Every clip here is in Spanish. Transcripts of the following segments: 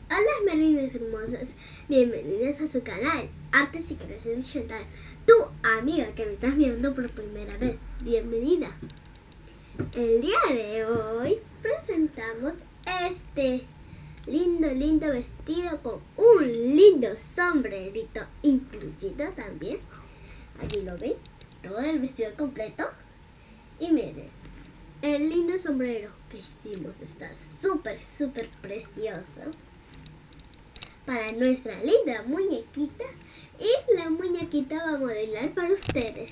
Hola marinas hermosas, bienvenidas a su canal Artes y Creaciones Chantal. Tu amiga que me estás viendo por primera vez, bienvenida. El día de hoy presentamos este lindo vestido con un lindo sombrerito incluido también. Allí lo ven, todo el vestido completo. Y miren, el lindo sombrero que hicimos está súper precioso para nuestra linda muñequita, y la muñequita va a modelar para ustedes.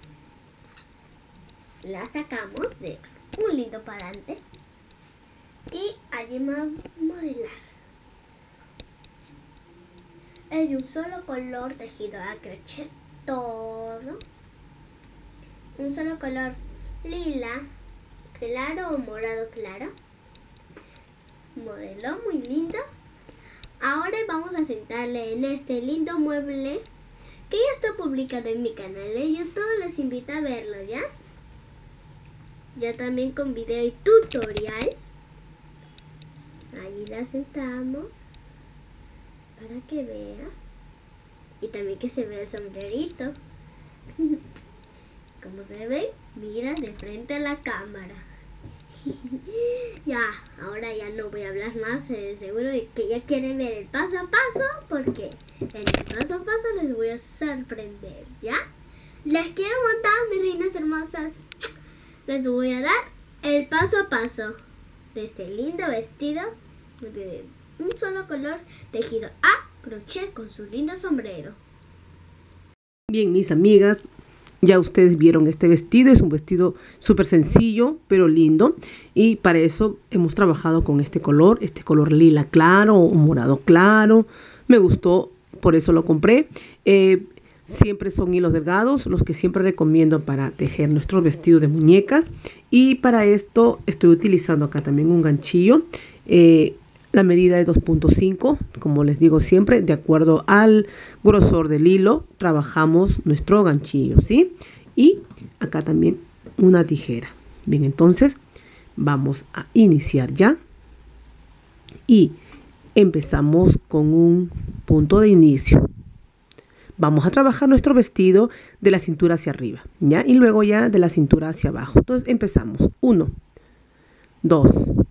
La sacamos de un lindo parante y allí va a modelar. Es de un solo color tejido a crochet, todo un solo color, lila claro o morado claro. Modelo muy lindo. Ahora vamos a sentarle en este lindo mueble que ya está publicado en mi canal de YouTube. Les invito a verlo ya. Ya también con video y tutorial. Ahí la sentamos para que vea. Y también que se vea el sombrerito. Como se ve, mira de frente a la cámara. Ya, ahora ya no voy a hablar más, seguro de que ya quieren ver el paso a paso, porque en el paso a paso les voy a sorprender, ¿ya? Les quiero montar, mis reinas hermosas. Les voy a dar el paso a paso de este lindo vestido de un solo color tejido a crochet con su lindo sombrero. Bien, mis amigas, ya ustedes vieron este vestido. Es un vestido súper sencillo, pero lindo. Y para eso hemos trabajado con este color lila claro o morado claro. Me gustó, por eso lo compré. Siempre son hilos delgados, los que siempre recomiendo para tejer nuestros vestidos de muñecas. Y para esto estoy utilizando acá también un ganchillo. La medida es 2.5, como les digo siempre, de acuerdo al grosor del hilo, trabajamos nuestro ganchillo, ¿sí? Y acá también una tijera. Bien, entonces vamos a iniciar ya. Y empezamos con un punto de inicio. Vamos a trabajar nuestro vestido de la cintura hacia arriba, ¿ya? Y luego ya de la cintura hacia abajo. Entonces empezamos. 1, 2,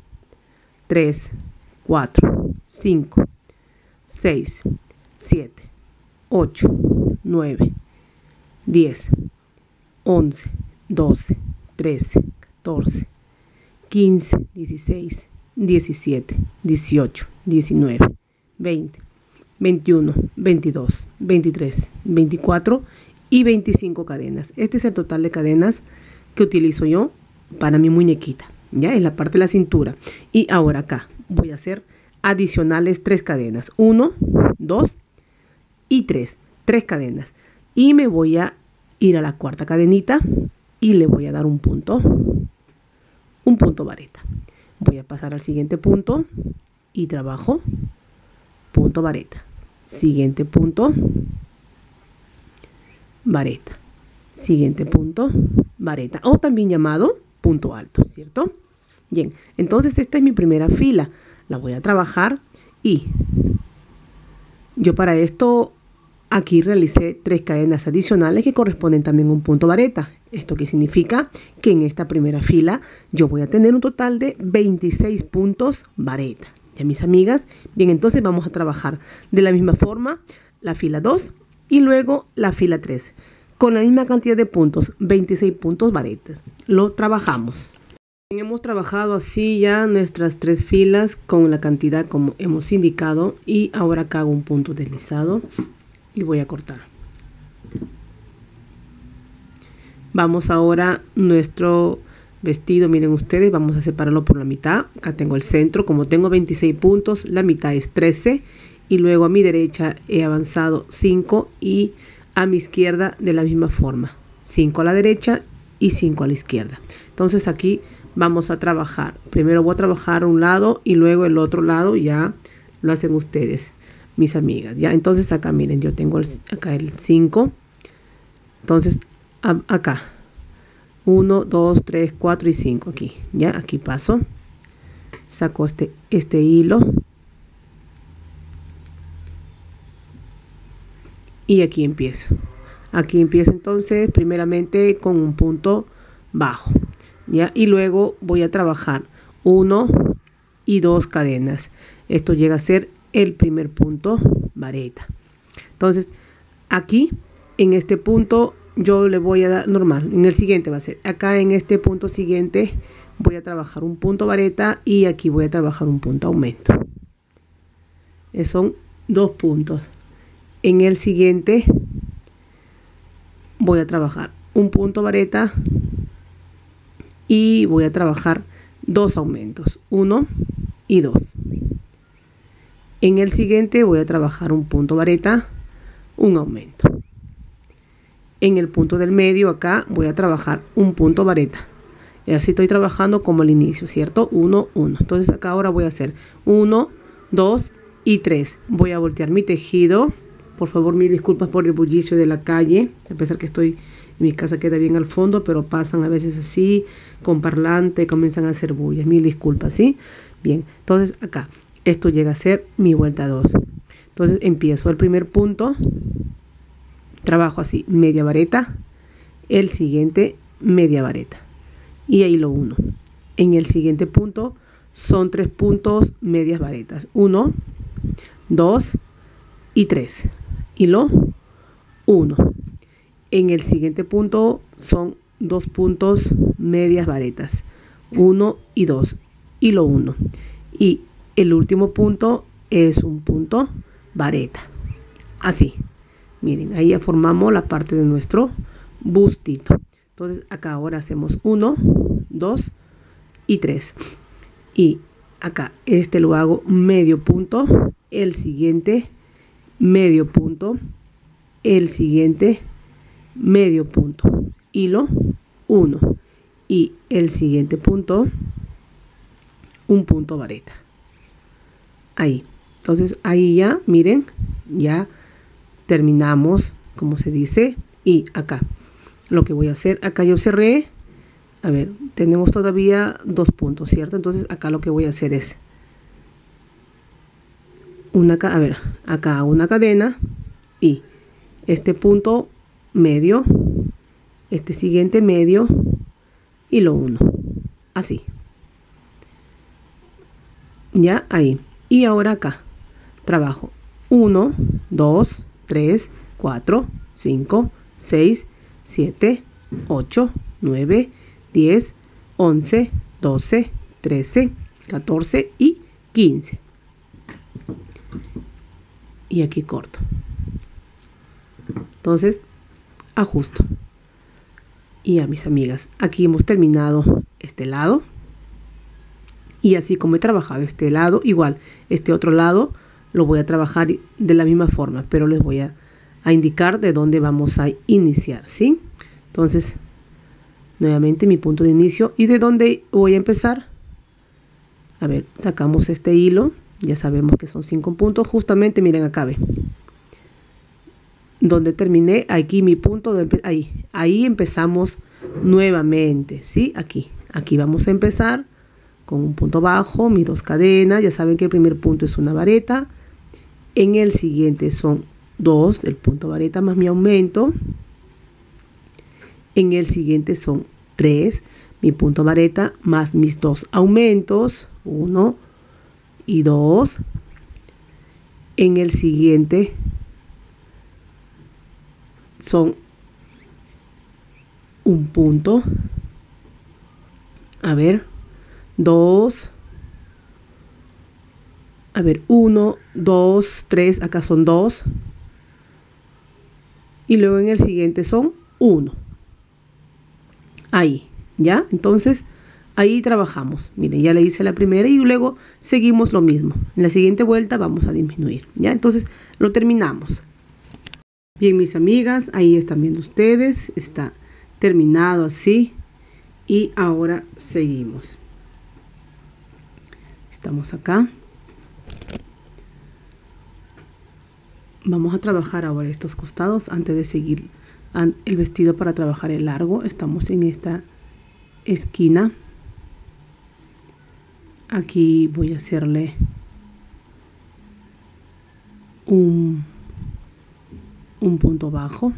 3, 4, 5, 6, 7, 8, 9, 10, 11, 12, 13, 14, 15, 16, 17, 18, 19, 20, 21, 22, 23, 24 y 25 cadenas. Este es el total de cadenas que utilizo yo para mi muñequita. Ya es la parte de la cintura. Y ahora acá voy a hacer adicionales 3 cadenas. 1, 2 y 3. 3 cadenas. Y me voy a ir a la cuarta cadenita y le voy a dar un punto vareta. Voy a pasar al siguiente punto y trabajo punto vareta. Siguiente punto vareta. Siguiente punto vareta, o también llamado punto alto, ¿cierto? Bien, entonces esta es mi primera fila. La voy a trabajar y yo para esto aquí realicé 3 cadenas adicionales que corresponden también a un punto vareta. Esto que significa que en esta primera fila yo voy a tener un total de 26 puntos vareta. Ya, mis amigas, bien, entonces vamos a trabajar de la misma forma la fila 2 y luego la fila 3 con la misma cantidad de puntos, 26 puntos varetas. Lo trabajamos. Hemos trabajado así ya nuestras 3 filas con la cantidad como hemos indicado, y ahora acá hago un punto deslizado y voy a cortar. Vamos ahora nuestro vestido, miren ustedes, vamos a separarlo por la mitad. Acá tengo el centro, como tengo 26 puntos, la mitad es 13 y luego a mi derecha he avanzado 5 y a mi izquierda de la misma forma, 5 a la derecha y 5 a la izquierda. Entonces aquí vamos a trabajar, primero voy a trabajar un lado y luego el otro lado ya lo hacen ustedes, mis amigas, ya. Entonces acá miren, yo tengo acá el 5, entonces acá 1, 2, 3, 4 y 5 aquí, ya. Aquí paso, saco este hilo y aquí empiezo. Aquí empiezo entonces primeramente con un punto bajo, ¿ya? Y luego voy a trabajar 1 y 2 cadenas. Esto llega a ser el primer punto vareta. Entonces aquí en este punto yo le voy a dar normal. En el siguiente va a ser acá, en este punto siguiente voy a trabajar un punto vareta y aquí voy a trabajar un punto aumento. Son 2 puntos. En el siguiente voy a trabajar un punto vareta y voy a trabajar 2 aumentos, 1 y 2. En el siguiente voy a trabajar un punto vareta, un aumento. En el punto del medio acá voy a trabajar un punto vareta. Y así estoy trabajando como al inicio, ¿cierto? 1, 1. Entonces acá ahora voy a hacer 1, 2 y 3. Voy a voltear mi tejido. Por favor, mil disculpas por el bullicio de la calle. A pesar que estoy en mi casa, queda bien al fondo, pero pasan a veces así, con parlante, comienzan a hacer bullas. Mil disculpas, ¿sí? Bien, entonces acá, esto llega a ser mi vuelta 2. Entonces empiezo el primer punto, trabajo así, media vareta, el siguiente, media vareta. Y ahí lo uno. En el siguiente punto son 3 puntos medias varetas. 1, 2 y 3. Hilo 1. En el siguiente punto son 2 puntos medias varetas. 1 y 2. Hilo 1. Y el último punto es un punto vareta. Así. Miren, ahí ya formamos la parte de nuestro bustito. Entonces acá ahora hacemos 1, 2 y 3. Y acá este lo hago medio punto, el siguiente medio punto, el siguiente medio punto, hilo 1 y el siguiente punto un punto vareta. Ahí. Entonces ahí ya, miren, ya terminamos, como se dice. Y acá lo que voy a hacer, acá yo cerré, a ver, tenemos todavía 2 puntos, ¿cierto? Entonces acá lo que voy a hacer es acá una cadena y este punto medio, este siguiente medio y lo 1, así, ya ahí. Y ahora acá trabajo 1, 2, 3, 4, 5, 6, 7, 8, 9, 10, 11, 12, 13, 14 y 15. Y aquí corto. Entonces ajusto. Y a mis amigas, aquí hemos terminado este lado. Y así como he trabajado este lado, igual este otro lado lo voy a trabajar de la misma forma, pero les voy a indicar de dónde vamos a iniciar, ¿sí? Entonces, nuevamente mi punto de inicio. ¿Y de dónde voy a empezar? A ver, sacamos este hilo. Ya sabemos que son 5 puntos. Justamente, miren acá, ve. Donde terminé, aquí mi punto, ahí empezamos nuevamente, ¿sí? Aquí vamos a empezar con un punto bajo, mis 2 cadenas. Ya saben que el primer punto es una vareta. En el siguiente son 2, el punto vareta más mi aumento. En el siguiente son 3, mi punto vareta más mis 2 aumentos, 1 y 2. En el siguiente son un punto, a ver, 2, a ver, 1, 2, 3, acá son 2. Y luego en el siguiente son 1. Ahí, ¿ya? Entonces, ahí trabajamos. Miren, ya le hice la primera y luego seguimos lo mismo. En la siguiente vuelta vamos a disminuir, ¿ya? Entonces, lo terminamos. Bien, mis amigas, ahí están viendo ustedes. Está terminado así. Y ahora seguimos. Estamos acá. Vamos a trabajar ahora estos costados antes de seguir el vestido para trabajar el largo. Estamos en esta esquina. Aquí voy a hacerle un punto bajo,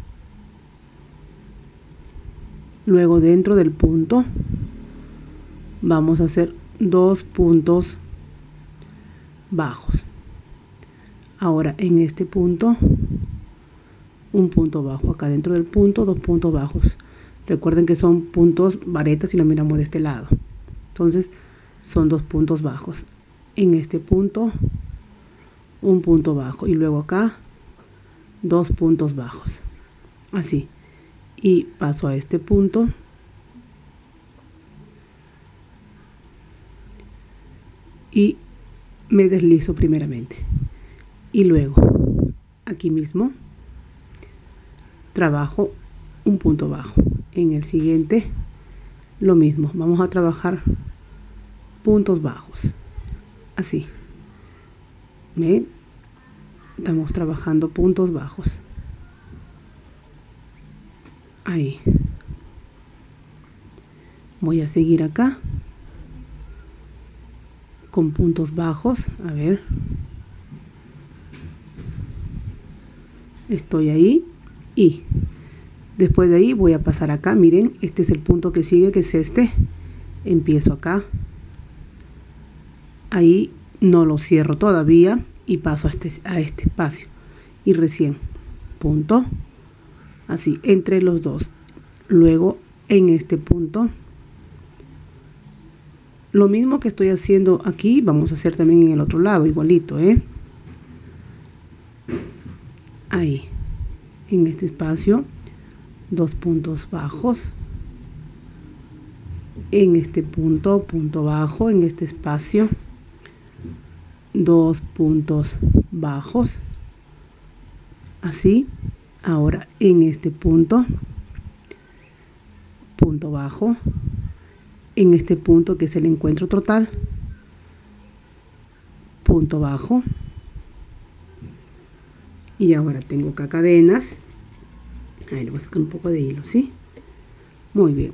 luego dentro del punto vamos a hacer 2 puntos bajos. Ahora en este punto un punto bajo, acá dentro del punto 2 puntos bajos. Recuerden que son puntos varetas si lo miramos de este lado, entonces son 2 puntos bajos. En este punto un punto bajo y luego acá 2 puntos bajos, así, y paso a este punto y me deslizo primeramente y luego aquí mismo trabajo un punto bajo. En el siguiente lo mismo, vamos a trabajar puntos bajos, así, ¿ven? Estamos trabajando puntos bajos, ahí. Voy a seguir acá con puntos bajos, a ver, estoy ahí y después de ahí voy a pasar acá. Miren, este es el punto que sigue, que es este. Empiezo acá, ahí no lo cierro todavía y paso a este espacio y recién punto, así, entre los dos. Luego en este punto lo mismo que estoy haciendo aquí, vamos a hacer también en el otro lado, igualito, ahí, en este espacio, 2 puntos bajos, en este punto, punto bajo, en este espacio, 2 puntos bajos, así. Ahora en este punto, punto bajo, en este punto que es el encuentro total, punto bajo, y ahora tengo acá cadenas. Ahí le voy a sacar un poco de hilo, ¿sí? Muy bien.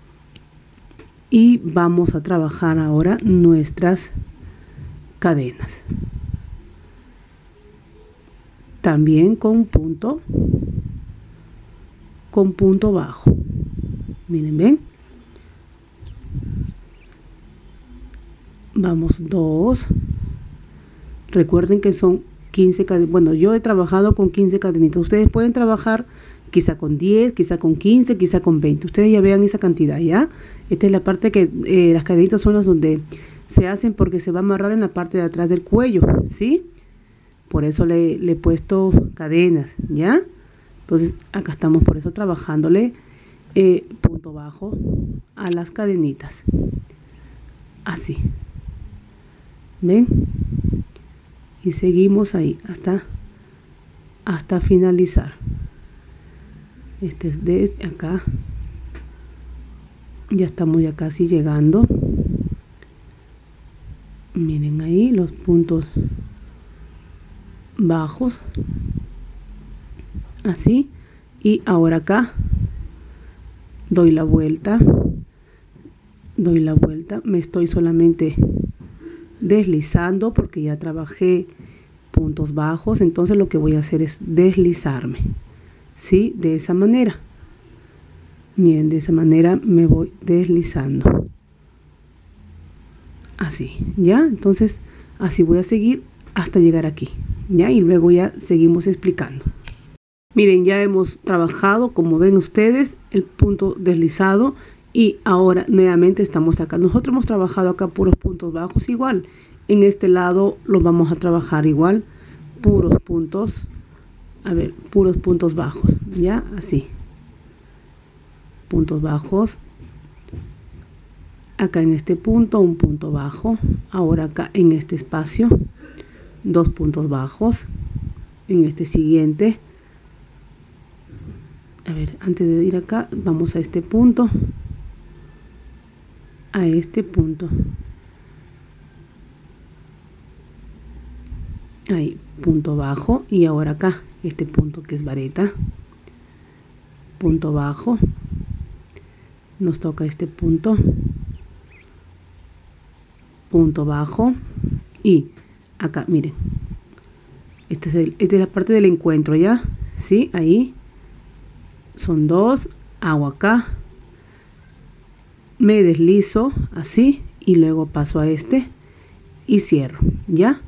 Y vamos a trabajar ahora nuestras cadenas. También con punto bajo. Miren, ven. Vamos 2. Recuerden que son 15 cadenas. Bueno, yo he trabajado con 15 cadenitas. Ustedes pueden trabajar quizá con 10, quizá con 15, quizá con 20. Ustedes ya vean esa cantidad, ¿ya? Esta es la parte que las cadenitas son las donde se hacen porque se va a amarrar en la parte de atrás del cuello, ¿sí? Por eso le he puesto cadenas, ¿ya? Entonces acá estamos por eso trabajándole punto bajo a las cadenitas, así, ¿ven? Y seguimos ahí hasta finalizar. Este es de acá, ya estamos ya casi llegando. Miren ahí los puntos bajos, así. Y ahora acá doy la vuelta, me estoy solamente deslizando porque ya trabajé puntos bajos. Entonces lo que voy a hacer es deslizarme, ¿sí? De esa manera. Miren, de esa manera me voy deslizando, así, ¿ya? Entonces así voy a seguir hasta llegar aquí, ¿ya? Y luego ya seguimos explicando. Miren, ya hemos trabajado, como ven ustedes, el punto deslizado y ahora nuevamente estamos acá. Nosotros hemos trabajado acá puros puntos bajos, igual. En este lado los vamos a trabajar igual, puros puntos, a ver, puros puntos bajos, ¿ya? Así. Puntos bajos. Acá en este punto, un punto bajo. Ahora acá en este espacio, 2 puntos bajos. En este siguiente. A ver, antes de ir acá, vamos a este punto. A este punto. Ahí, punto bajo. Y ahora acá, este punto que es vareta. Punto bajo. Nos toca este punto. Punto bajo. Y acá, miren. Esta es la parte del encuentro, ¿ya? ¿sí? Ahí son 2, hago acá, me deslizo así y luego paso a este y cierro, ¿ya?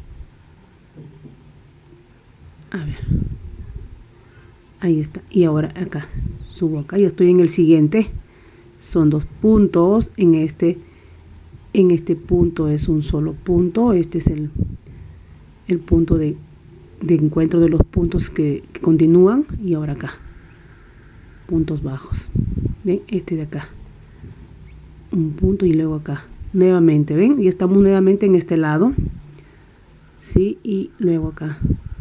A ver, ahí está. Y ahora acá subo acá, ya estoy en el siguiente. Son 2 puntos. En este punto es un solo punto. Este es el punto de encuentro de los puntos que continúan. Y ahora acá puntos bajos. ¿Ven? Este de acá un punto y luego acá nuevamente, ¿ven? Y estamos nuevamente en este lado, ¿sí? Y luego acá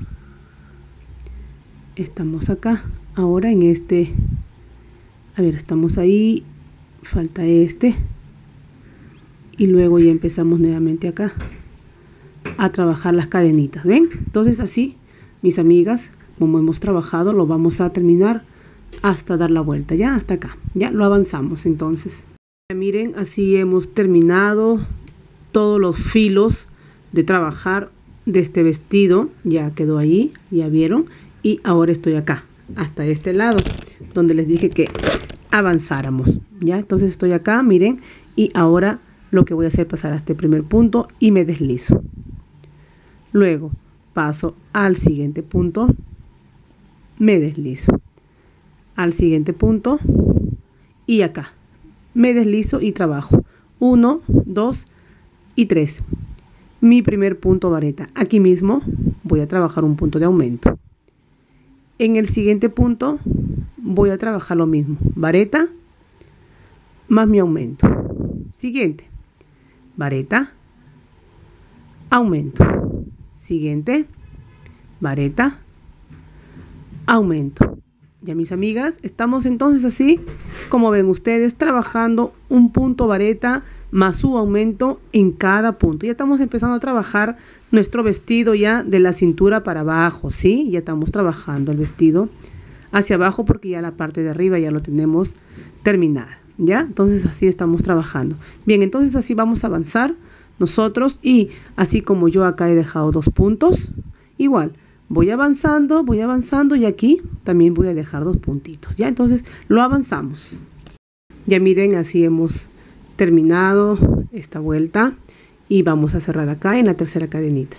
estamos acá. Ahora en este, a ver, estamos ahí, falta este y luego ya empezamos nuevamente acá a trabajar las cadenitas, ¿ven? Entonces así, mis amigas, como hemos trabajado, lo vamos a terminar hasta dar la vuelta, ya hasta acá, ya lo avanzamos. Entonces miren, así hemos terminado todos los filos de trabajar de este vestido. Ya quedó ahí, ya vieron. Y ahora estoy acá, hasta este lado, donde les dije que avanzáramos. Ya, entonces estoy acá, miren. Y ahora lo que voy a hacer es pasar a este primer punto y me deslizo. Luego paso al siguiente punto, me deslizo. Al siguiente punto y acá. Me deslizo y trabajo 1, 2 y 3. Mi primer punto vareta. Aquí mismo voy a trabajar un punto de aumento. En el siguiente punto voy a trabajar lo mismo. Vareta más mi aumento. Siguiente. Vareta. Aumento. Siguiente. Vareta. Aumento. Ya, mis amigas, estamos entonces así, como ven ustedes, trabajando un punto vareta más su aumento en cada punto. Ya estamos empezando a trabajar nuestro vestido ya de la cintura para abajo, ¿sí? Ya estamos trabajando el vestido hacia abajo porque ya la parte de arriba ya lo tenemos terminada, ¿ya? Entonces así estamos trabajando. Bien, entonces así vamos a avanzar nosotros y así como yo acá he dejado 2 puntos, igual. Voy avanzando y aquí también voy a dejar 2 puntitos. Ya, entonces lo avanzamos. Ya miren, así hemos terminado esta vuelta y vamos a cerrar acá en la tercera cadenita.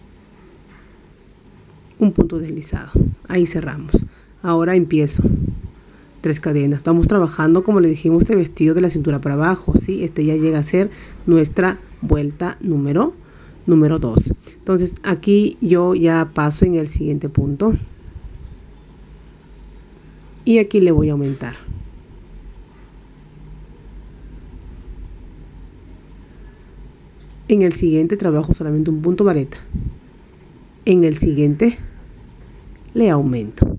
Un punto deslizado. Ahí cerramos. Ahora empiezo. 3 cadenas. Vamos trabajando, como le dijimos, este vestido de la cintura para abajo, ¿sí? Este ya llega a ser nuestra vuelta número 2. Entonces aquí yo ya paso en el siguiente punto y aquí le voy a aumentar. En el siguiente trabajo solamente un punto vareta. En el siguiente le aumento.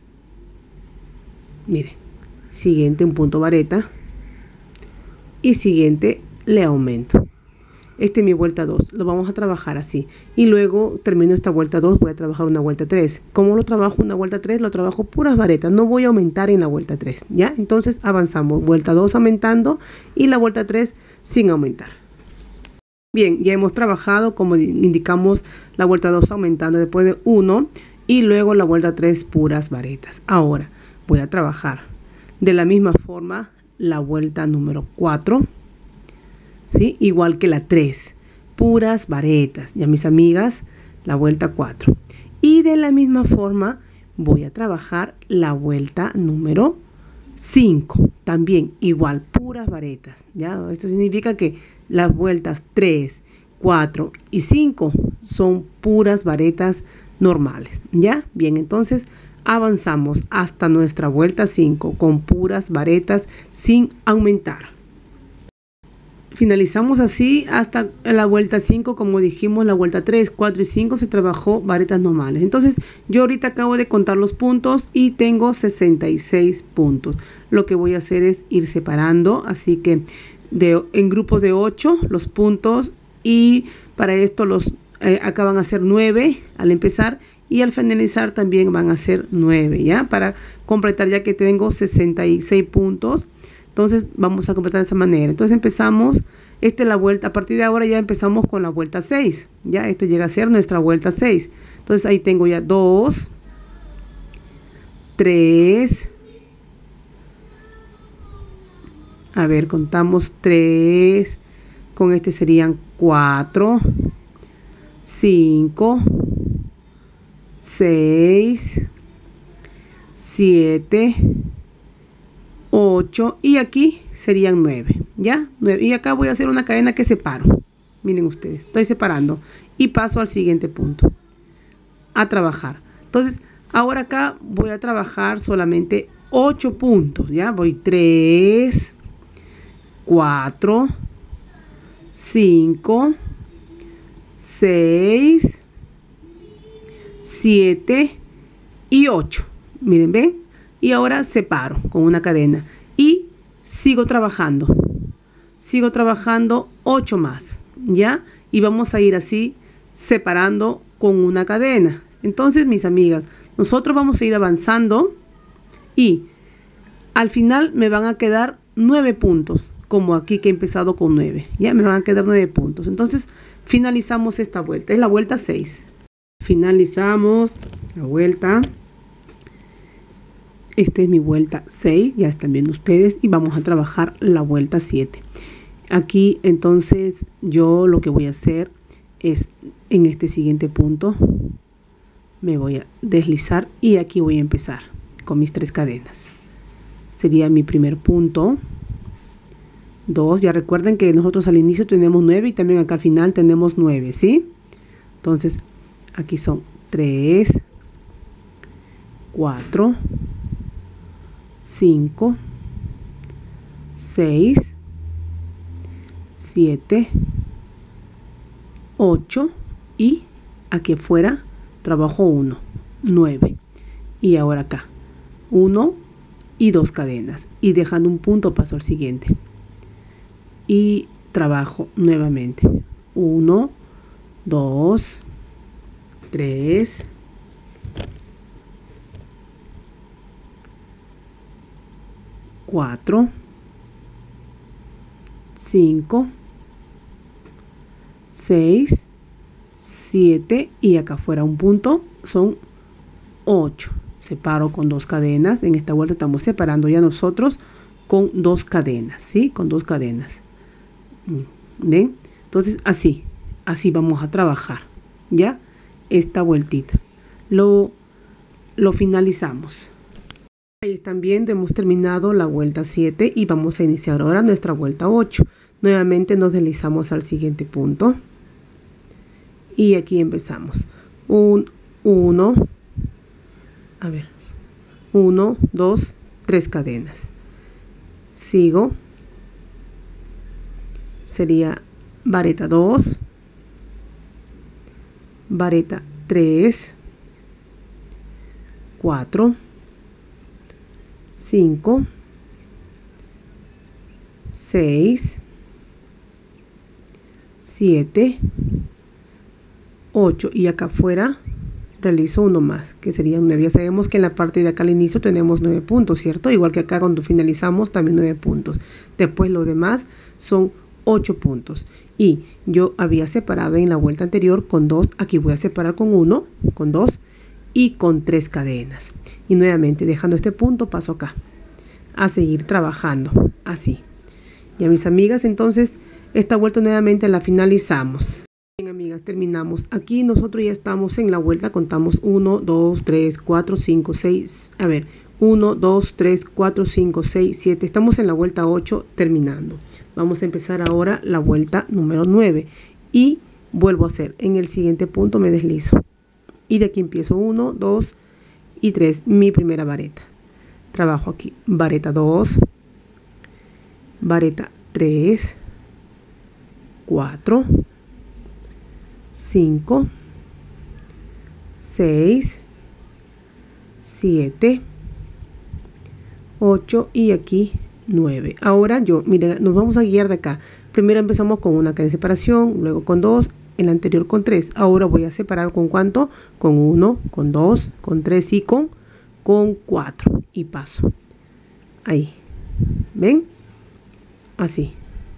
Miren, siguiente un punto vareta y siguiente le aumento. Este es mi vuelta 2, lo vamos a trabajar así. Y luego termino esta vuelta 2, voy a trabajar una vuelta 3. ¿Cómo lo trabajo una vuelta 3? Lo trabajo puras varetas, no voy a aumentar en la vuelta 3, ¿ya? Entonces avanzamos, vuelta 2 aumentando y la vuelta 3 sin aumentar. Bien, ya hemos trabajado, como indicamos, la vuelta 2 aumentando después de 1 y luego la vuelta 3 puras varetas. Ahora voy a trabajar de la misma forma la vuelta número 4. ¿Sí? Igual que la 3, puras varetas. Ya, mis amigas, la vuelta 4. Y de la misma forma voy a trabajar la vuelta número 5. También igual, puras varetas. ¿Ya? Esto significa que las vueltas 3, 4 y 5 son puras varetas normales. ¿Ya? Bien, entonces avanzamos hasta nuestra vuelta 5 con puras varetas sin aumentar. Finalizamos así hasta la vuelta 5, como dijimos, la vuelta 3, 4 y 5 se trabajó varetas normales. Entonces yo ahorita acabo de contar los puntos y tengo 66 puntos. Lo que voy a hacer es ir separando, así que en grupos de 8 los puntos y para esto acá van a ser 9 al empezar y al finalizar también van a ser 9, ¿ya? Para completar, ya que tengo 66 puntos. Entonces vamos a completar de esa manera. Entonces empezamos, la vuelta, a partir de ahora ya empezamos con la vuelta 6. Ya, llega a ser nuestra vuelta 6. Entonces ahí tengo ya 2, 3. A ver, contamos 3. Con este serían 4, 5, 6, 7, 8 y aquí serían 9, ¿ya? 9. Y acá voy a hacer una cadena que separo. Miren ustedes, estoy separando y paso al siguiente punto a trabajar. Entonces, ahora acá voy a trabajar solamente 8 puntos, ¿ya? Voy 3, 4, 5, 6, 7 y 8. Miren, ¿ven? Y ahora separo con una cadena y sigo trabajando 8 más, ¿ya? Y vamos a ir así separando con una cadena. Entonces, mis amigas, nosotros vamos a ir avanzando y al final me van a quedar 9 puntos, como aquí que he empezado con 9, ya me van a quedar 9 puntos. Entonces finalizamos esta vuelta, es la vuelta 6. Finalizamos la vuelta. Esta es mi vuelta 6, ya están viendo ustedes, y vamos a trabajar la vuelta 7. Aquí entonces yo lo que voy a hacer es en este siguiente punto me voy a deslizar y aquí voy a empezar con mis 3 cadenas. Sería mi primer punto. 2, ya recuerden que nosotros al inicio tenemos 9 y también acá al final tenemos 9, ¿sí? Entonces aquí son 3, 4, 5, 6, 7, 8 y aquí afuera trabajo 1, 9. Y ahora acá 1 y 2 cadenas y dejando un punto paso al siguiente. Y trabajo nuevamente 1, 2, 3, 4, 5, 6, 7 y acá afuera un punto, son 8. Separo con 2 cadenas. En esta vuelta estamos separando ya nosotros con 2 cadenas, ¿sí? Con 2 cadenas. ¿Ven? Entonces así vamos a trabajar, ¿ya? Esta vueltita. Lo finalizamos. Ahí están viendo, hemos terminado la vuelta 7 y vamos a iniciar ahora nuestra vuelta 8. Nuevamente nos deslizamos al siguiente punto. Y aquí empezamos. 1, 2, 3 cadenas. Sigo. Sería vareta 2, vareta 3, 4, 5, 6, 7, 8 y acá afuera realizo uno más, que serían 9. Ya sabemos que en la parte de acá al inicio tenemos 9 puntos, ¿cierto? Igual que acá cuando finalizamos también 9 puntos. Después los demás son 8 puntos. Y yo había separado en la vuelta anterior con 2, aquí voy a separar con 1, con 2 y con 3 cadenas. Y nuevamente dejando este punto paso acá a seguir trabajando así. Y a mis amigas, entonces esta vuelta nuevamente la finalizamos. Bien, amigas, terminamos. Aquí nosotros ya estamos en la vuelta, contamos 1, 2, 3, 4, 5, 6, a ver, 1, 2, 3, 4, 5, 6, 7, estamos en la vuelta 8 terminando. Vamos a empezar ahora la vuelta número 9 y vuelvo a hacer, en el siguiente punto me deslizo y de aquí empiezo 1, 2 y 3, mi primera vareta. Trabajo aquí, vareta 2, vareta 3, 4, 5, 6, 7, 8 y aquí 9. Ahora miren, nos vamos a guiar de acá. Primero empezamos con una cadena de separación, luego con 2, en la anterior con 3. Ahora voy a separar con ¿cuánto? Con 1, con 2, con 3 y con 4. Y paso. Ahí. ¿Ven? Así.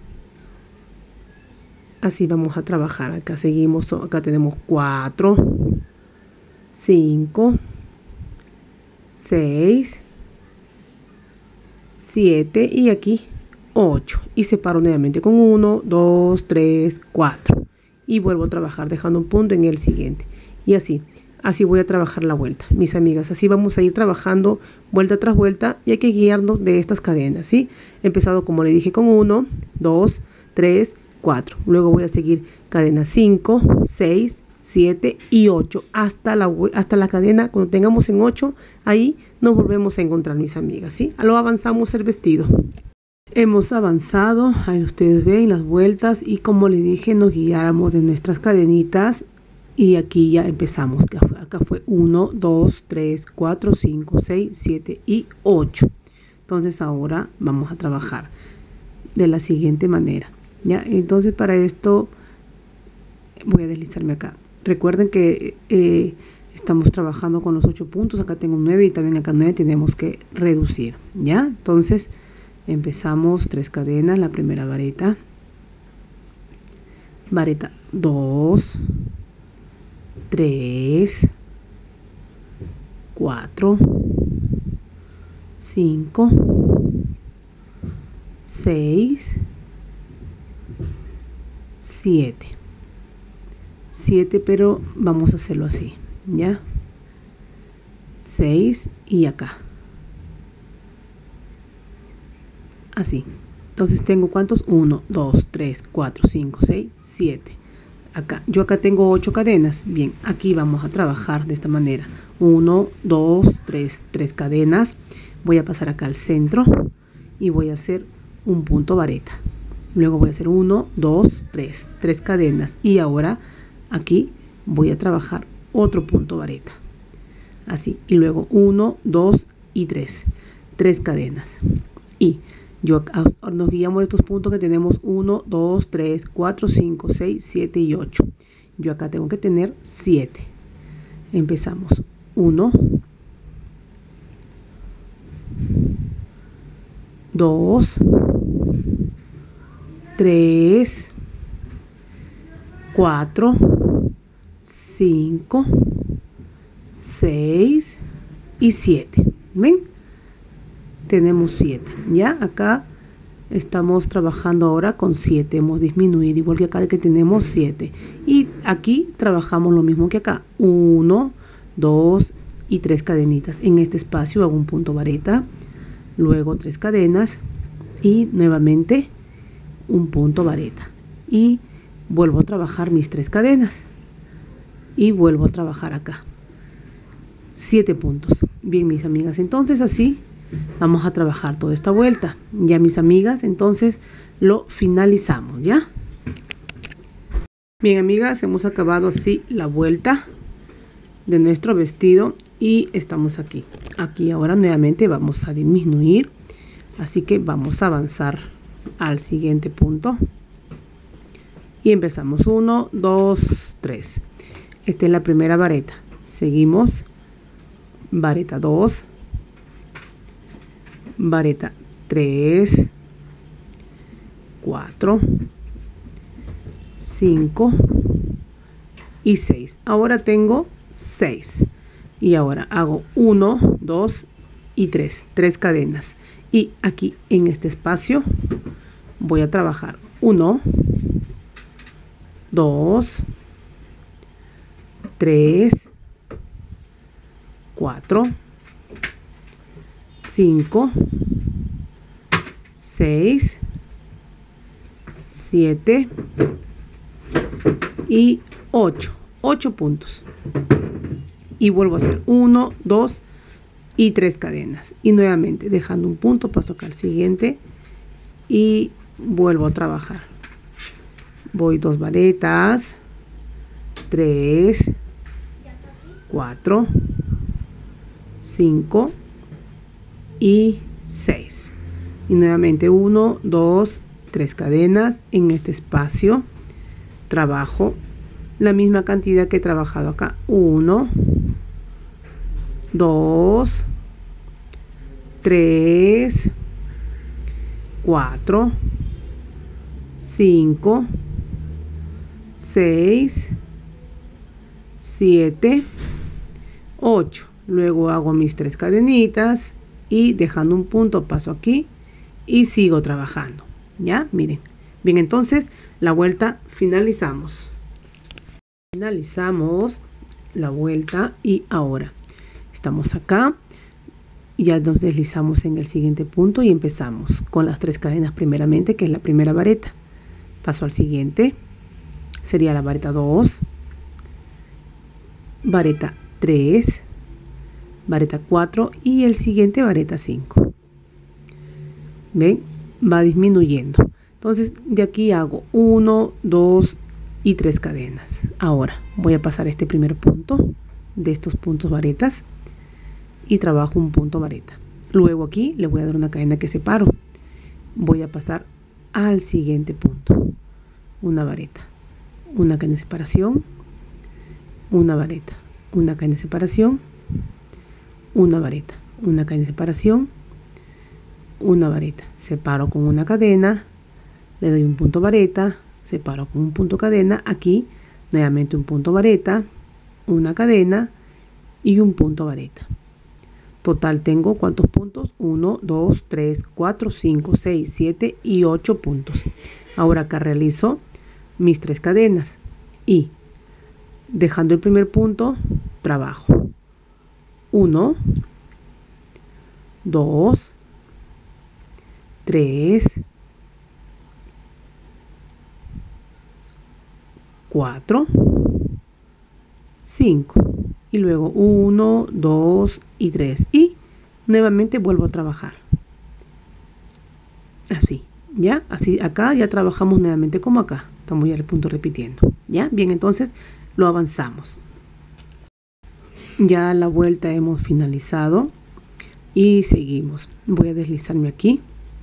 Así vamos a trabajar. Acá seguimos, acá tenemos 4, 5, 6, 7 y aquí 8. Y separo nuevamente con 1, 2, 3, 4. Y vuelvo a trabajar dejando un punto en el siguiente. Y así voy a trabajar la vuelta, mis amigas. Así vamos a ir trabajando vuelta tras vuelta y hay que guiarnos de estas cadenas, ¿sí? He empezado, como le dije, con 1, 2, 3, 4. Luego voy a seguir cadena 5, 6, 7 y 8 hasta la cadena. Cuando tengamos en 8, ahí nos volvemos a encontrar, mis amigas, ¿sí? Lo avanzamos el vestido. Hemos avanzado, ahí ustedes ven las vueltas y como les dije, nos guiáramos de nuestras cadenitas. Y aquí ya empezamos. Acá fue 1, 2, 3, 4, 5, 6, 7 y 8. Entonces ahora vamos a trabajar de la siguiente manera. ¿Ya? Entonces para esto voy a deslizarme acá. Recuerden que estamos trabajando con los 8 puntos. Acá tengo 9 y también acá 9 tenemos que reducir. ¿Ya? Entonces empezamos 3 cadenas. La primera vareta. Vareta 2. 3, 4, 5, 6, 7. 7, pero vamos a hacerlo así, ¿ya? 6 y acá. Así. Entonces tengo ¿cuántos? 1, 2, 3, 4, 5, 6, 7. Yo acá tengo 8 cadenas. Bien, aquí vamos a trabajar de esta manera. 1, 2, 3 cadenas. Voy a pasar acá al centro y voy a hacer un punto vareta. Luego voy a hacer 1, 2, 3 cadenas. Y ahora aquí voy a trabajar otro punto vareta. Así. Y luego 1, 2 y 3 cadenas. Y nos guiamos de estos puntos que tenemos 1, 2, 3, 4, 5, 6, 7 y 8. Yo acá tengo que tener 7. Empezamos. 1, 2, 3, 4, 5, 6 y 7. ¿Ven? Tenemos 7. Ya acá estamos trabajando ahora con 7. Hemos disminuido igual que acá que tenemos 7. Y aquí trabajamos lo mismo que acá. 1, 2 y 3 cadenitas. En este espacio hago un punto vareta. Luego 3 cadenas. Y nuevamente un punto vareta. Y vuelvo a trabajar mis 3 cadenas. Y vuelvo a trabajar acá. 7 puntos. Bien, mis amigas. Entonces así vamos a trabajar toda esta vuelta. Ya, mis amigas, entonces lo finalizamos, ¿ya? Bien, amigas, hemos acabado así la vuelta de nuestro vestido y estamos aquí. Aquí ahora nuevamente vamos a disminuir, así que vamos a avanzar al siguiente punto. Y empezamos 1, 2, 3. Esta es la primera vareta. Seguimos. Vareta 2. Vareta 3, 4, 5 y 6. Ahora tengo 6. Y ahora hago 1, 2 y 3 cadenas. Y aquí en este espacio voy a trabajar 1, 2, 3, 4, 5, 6, 7 y 8. 8 puntos. Y vuelvo a hacer 1, 2 y 3 cadenas. Y nuevamente dejando un punto, paso acá al siguiente y vuelvo a trabajar. Voy 2 varetas, 3, 4, 5 y 6. Y nuevamente 1, 2, 3 cadenas. En este espacio trabajo la misma cantidad que he trabajado acá. 1, 2, 3, 4, 5, 6, 7, 8. luego hago mis 3 cadenitas y dejando un punto paso aquí y sigo trabajando. Ya, miren. Bien, entonces la vuelta finalizamos. Finalizamos la vuelta y ahora estamos acá. Ya nos deslizamos en el siguiente punto y empezamos con las 3 cadenas primeramente, que es la primera vareta. Paso al siguiente, sería la vareta 2, vareta 3, vareta 4 y el siguiente vareta 5. ¿Ven? Va disminuyendo. Entonces de aquí hago 1, 2 y 3 cadenas. Ahora voy a pasar este primer punto de estos puntos varetas y trabajo un punto vareta. Luego aquí le voy a dar una cadena que separo. Voy a pasar al siguiente punto. Una vareta, una cadena de separación, una vareta, una cadena de separación, una vareta, una cadena de separación, una vareta. Separo con una cadena, le doy un punto vareta, separo con un punto cadena. Aquí nuevamente un punto vareta, una cadena y un punto vareta. Total tengo ¿cuántos puntos? 1, 2, 3, 4, 5, 6, 7 y 8 puntos. Ahora acá realizo mis 3 cadenas y dejando el primer punto trabajo 1, 2, 3, 4, 5 y luego 1, 2 y 3 y nuevamente vuelvo a trabajar así, ya, así acá ya trabajamos nuevamente como acá, estamos ya el punto repitiendo, ya, bien, entonces lo avanzamos. Ya la vuelta hemos finalizado y seguimos. Voy a deslizarme aquí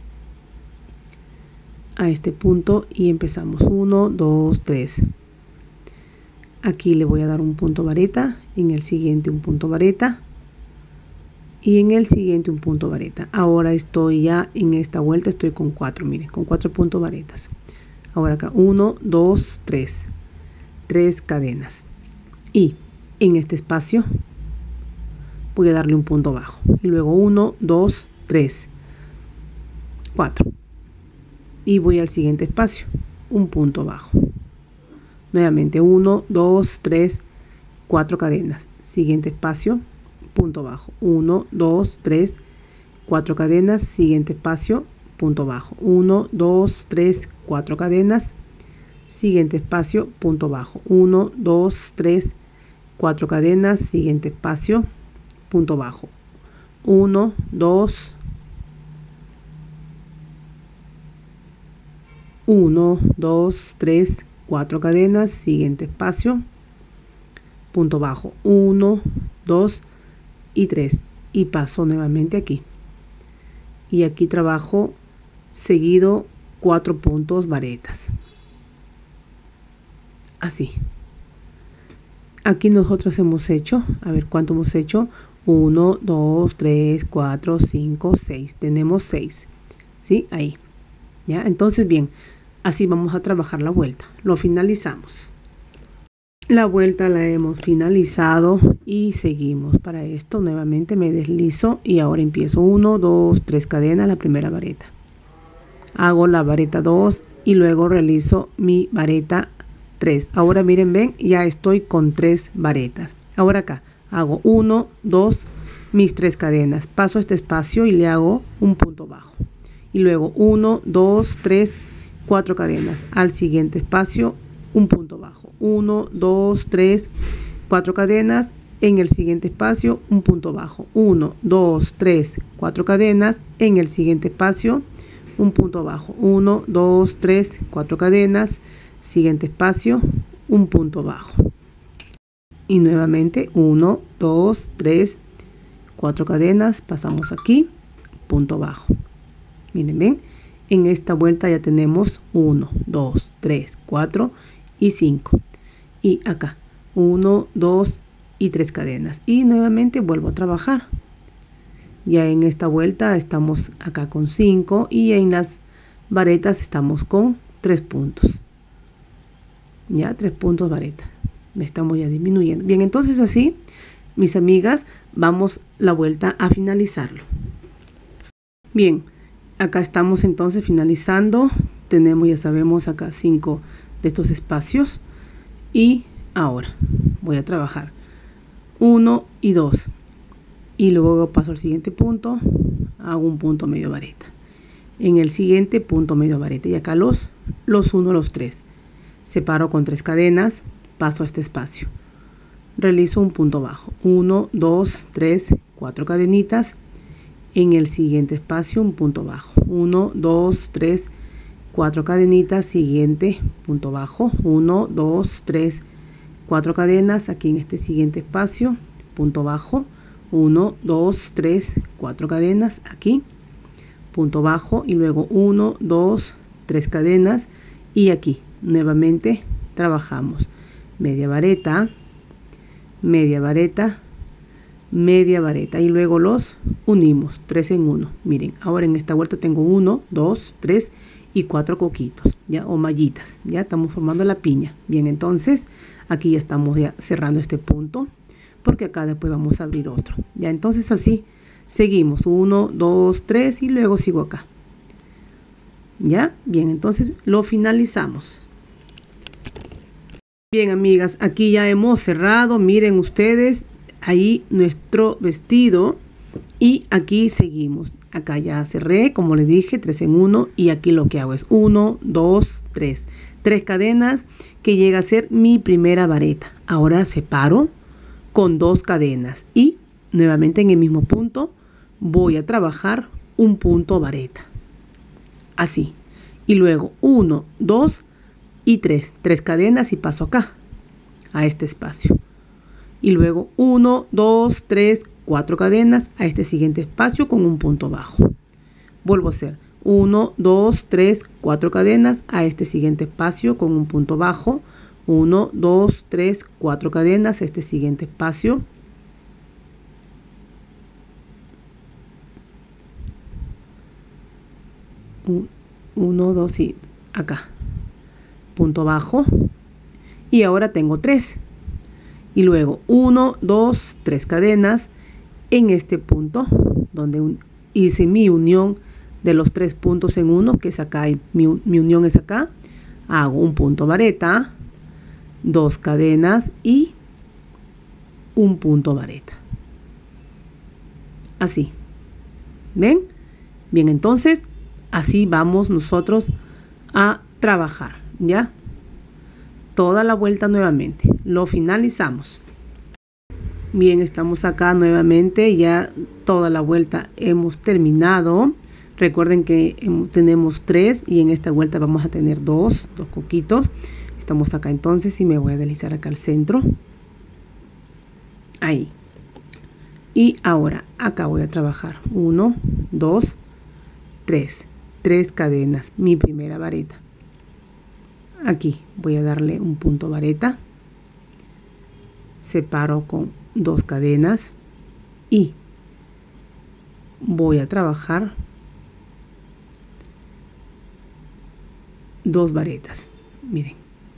a este punto y empezamos 1, 2, 3. Aquí le voy a dar un punto vareta, en el siguiente un punto vareta y en el siguiente un punto vareta. Ahora estoy ya en esta vuelta, estoy con 4, miren, con 4 puntos varetas. Ahora acá 1, 2, 3, 3 cadenas y en este espacio voy a darle un punto bajo y luego 1, 2, 3, 4 y voy al siguiente espacio, un punto bajo. Nuevamente 1, 2, 3, 4 cadenas. Siguiente espacio, punto bajo. 1, 2, 3, 4 cadenas. Siguiente espacio, punto bajo. 1, 2, 3, 4 cadenas. Siguiente espacio, punto bajo. 1, 2, 3, 4 cadenas. Siguiente espacio, punto bajo. 1, 2, 1, 2, 3, 4 cadenas, siguiente espacio, punto bajo, 1, 2 y 3 y paso nuevamente aquí y aquí trabajo seguido 4 puntos varetas, así. Aquí nosotros hemos hecho, a ver cuánto hemos hecho, 1, 2, 3, 4, 5, 6, tenemos 6, ¿sí? Ahí, ya, entonces bien. Así vamos a trabajar la vuelta. Lo finalizamos. La vuelta la hemos finalizado y seguimos. Para esto nuevamente me deslizo y ahora empiezo 1, 2, 3 cadenas, la primera vareta. Hago la vareta 2 y luego realizo mi vareta 3. Ahora miren, ven, ya estoy con 3 varetas. Ahora acá hago 1, 2, mis 3 cadenas. Paso este espacio y le hago un punto bajo. Y luego 1, 2, 3, 4 cadenas. Al siguiente espacio un punto bajo. 1, 2, 3, 4 cadenas. En el siguiente espacio un punto bajo. 1, 2, 3, 4 cadenas. En el siguiente espacio un punto bajo. 1, 2, 3, 4 cadenas. Siguiente espacio un punto bajo. Y nuevamente 1, 2, 3, 4 cadenas. Pasamos aquí, punto bajo. Miren, ven. En esta vuelta ya tenemos 1, 2, 3, 4 y 5. Y acá 1, 2 y 3 cadenas. Y nuevamente vuelvo a trabajar. Ya en esta vuelta estamos acá con 5 y en las varetas estamos con 3 puntos. Ya 3 puntos varetas. Estamos ya disminuyendo. Bien, entonces así mis amigas, vamos la vuelta a finalizarlo. Bien, acá estamos entonces finalizando. Tenemos, ya sabemos, acá 5 de estos espacios. Y ahora voy a trabajar 1 y 2. Y luego paso al siguiente punto, hago un punto medio vareta. En el siguiente punto medio vareta. Y acá los 1, los 3. Separo con 3 cadenas, paso a este espacio. Realizo un punto bajo. 1, 2, 3, 4 cadenitas. En el siguiente espacio un punto bajo. 1, 2, 3, 4 cadenitas. Siguiente punto bajo. 1, 2, 3, 4 cadenas. Aquí en este siguiente espacio, punto bajo. 1, 2, 3, 4 cadenas. Aquí, punto bajo. Y luego 1, 2, 3 cadenas. Y aquí nuevamente trabajamos media vareta, media vareta, media vareta, y luego los unimos 3 en 1. Miren, ahora en esta vuelta tengo 1, 2, 3 y 4 coquitos, ya, o mallitas. Ya estamos formando la piña. Bien, entonces aquí ya estamos ya cerrando este punto, porque acá después vamos a abrir otro. Ya, entonces así seguimos 1, 2, 3 y luego sigo acá. Ya, bien, entonces lo finalizamos. Bien, amigas, aquí ya hemos cerrado. Miren ustedes, ahí nuestro vestido. Y aquí seguimos. Acá ya cerré, como les dije, 3 en 1. Y aquí lo que hago es 1, 2, 3. 3 cadenas, que llega a ser mi primera vareta. Ahora separo con 2 cadenas. Y nuevamente en el mismo punto voy a trabajar un punto vareta. Así. Y luego 1, 2 y 3. 3 cadenas y paso acá, a este espacio. Y luego 1, 2, 3, 4 cadenas a este siguiente espacio con un punto bajo. Vuelvo a hacer 1, 2, 3, 4 cadenas a este siguiente espacio con un punto bajo. 1, 2, 3, 4 cadenas a este siguiente espacio. Uno, 2 y acá. Punto bajo. Y ahora tengo 3. Y luego 1, 2, 3 cadenas en este punto donde hice mi unión de los 3 puntos en uno, que es acá, y mi unión es acá. Hago un punto vareta, 2 cadenas y un punto vareta. Así. ¿Ven? Bien, entonces así vamos nosotros a trabajar, ¿ya? Toda la vuelta nuevamente. Lo finalizamos. Bien, estamos acá nuevamente. Ya toda la vuelta hemos terminado. Recuerden que tenemos 3 y en esta vuelta vamos a tener 2 coquitos. Estamos acá entonces y me voy a deslizar acá al centro. Ahí. Y ahora acá voy a trabajar 1, 2, 3. 3 cadenas. Mi primera vareta. Aquí voy a darle un punto vareta, separo con 2 cadenas y voy a trabajar 2 varetas. Miren,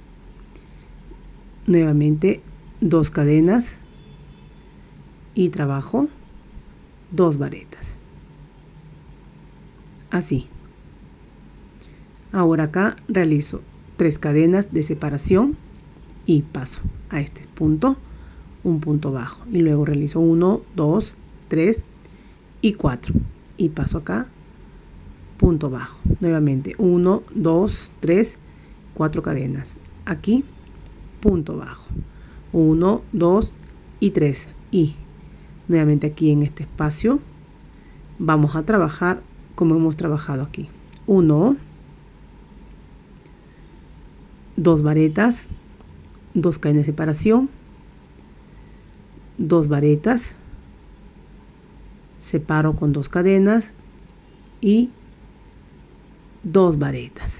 nuevamente 2 cadenas y trabajo 2 varetas. Así. Ahora acá realizo 3 cadenas de separación y paso a este punto, un punto bajo, y luego realizo 1, 2, 3 y 4 y paso acá, punto bajo. Nuevamente 1, 2, 3, 4 cadenas. Aquí, punto bajo. 1, 2 y 3. Y nuevamente aquí en este espacio vamos a trabajar como hemos trabajado aquí. 1, 2 varetas, 2 cadenas de separación, 2 varetas, separo con 2 cadenas y 2 varetas.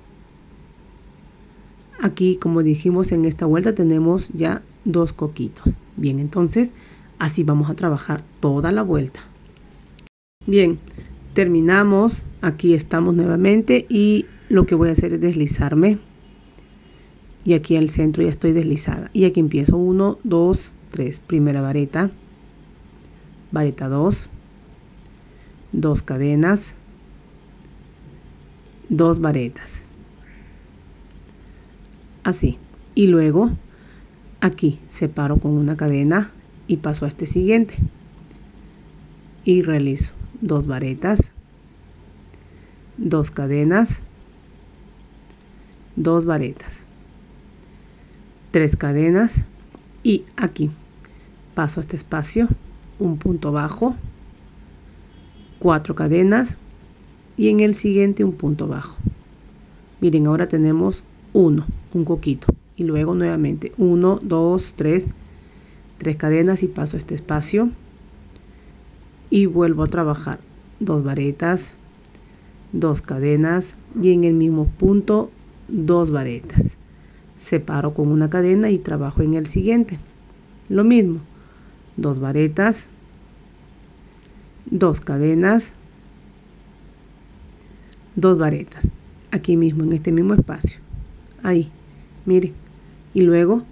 Aquí, como dijimos, en esta vuelta tenemos ya 2 coquitos. Bien, entonces así vamos a trabajar toda la vuelta. Bien, terminamos. Aquí estamos nuevamente y lo que voy a hacer es deslizarme. Y aquí al centro ya estoy deslizada. Y aquí empiezo 1, 2, 3, primera vareta, vareta 2, 2 cadenas, 2 varetas, así, y luego aquí separo con una cadena y paso a este siguiente y realizo 2 varetas, 2 cadenas, 2 varetas, 3 cadenas y aquí paso a este espacio, un punto bajo, 4 cadenas y en el siguiente un punto bajo. Miren, ahora tenemos un coquito y luego nuevamente 1, 2, 3 cadenas y paso a este espacio y vuelvo a trabajar 2 varetas, 2 cadenas y en el mismo punto 2 varetas. Separo con una cadena y trabajo en el siguiente. Lo mismo, 2 varetas, 2 cadenas, 2 varetas. Aquí mismo, en este mismo espacio. Ahí, miren. Y luego